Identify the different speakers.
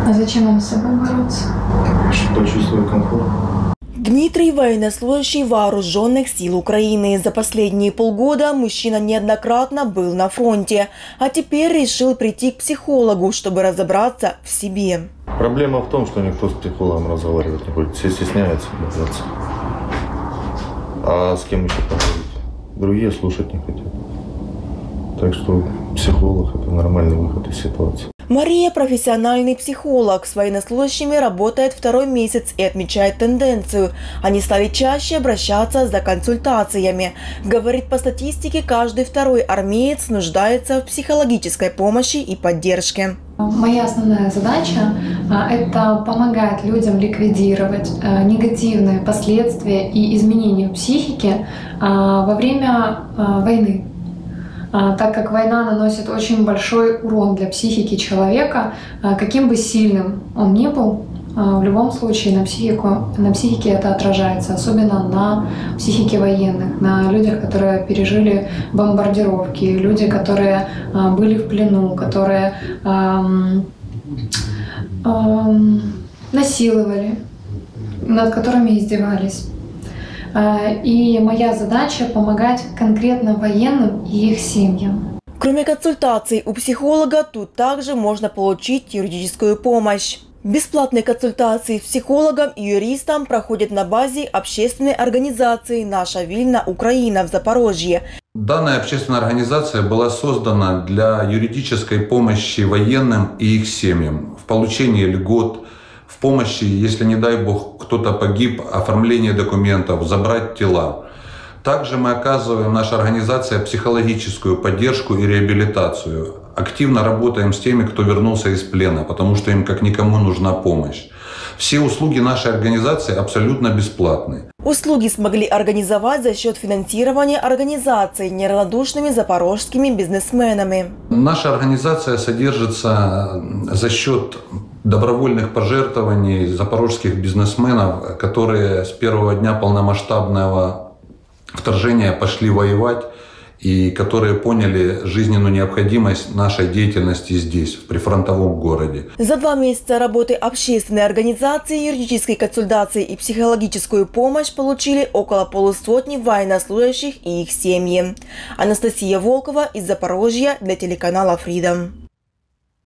Speaker 1: А зачем вам с собой бороться?
Speaker 2: Чтобы почувствовать комфорт.
Speaker 3: Дмитрий – военнослужащий вооруженных сил Украины. За последние полгода мужчина неоднократно был на фронте, а теперь решил прийти к психологу, чтобы разобраться в себе.
Speaker 2: Проблема в том, что никто с психологом разговаривать не будет. Все стесняются, боятся. А с кем еще поговорить? Другие слушать не хотят. Так что психолог – это нормальный выход из ситуации.
Speaker 3: Мария – профессиональный психолог. С военнослужащими работает второй месяц и отмечает тенденцию. Они стали чаще обращаться за консультациями. Говорит, по статистике, каждый второй армеец нуждается в психологической помощи и поддержке.
Speaker 1: Моя основная задача – это помогать людям ликвидировать негативные последствия и изменения в психике во время войны. Так как война наносит очень большой урон для психики человека, каким бы сильным он ни был, в любом случае на психике это отражается, особенно на психике военных, на людях, которые пережили бомбардировки, люди, которые были в плену, которые насиловали, над которыми издевались. И моя задача – помогать конкретно военным и их семьям.
Speaker 3: Кроме консультаций у психолога, тут также можно получить юридическую помощь. Бесплатные консультации с психологом и юристом проходят на базе общественной организации «Наша Вильна Украина» в Запорожье.
Speaker 4: Данная общественная организация была создана для юридической помощи военным и их семьям в получении льгот, в помощи, если, не дай бог, кто-то погиб, оформление документов, забрать тела. Также мы оказываем, наша организация, психологическую поддержку и реабилитацию. Активно работаем с теми, кто вернулся из плена, потому что им как никому нужна помощь. Все услуги нашей организации абсолютно бесплатны.
Speaker 3: Услуги смогли организовать за счет финансирования организаций неравнодушными запорожскими бизнесменами.
Speaker 4: Наша организация содержится за счет добровольных пожертвований запорожских бизнесменов, которые с первого дня полномасштабного вторжения пошли воевать и которые поняли жизненную необходимость нашей деятельности здесь, в прифронтовом городе.
Speaker 3: За 2 месяца работы общественной организации, юридической консультации и психологическую помощь получили около полусотни военнослужащих и их семьи. Анастасия Волкова из Запорожья для телеканала Freedom.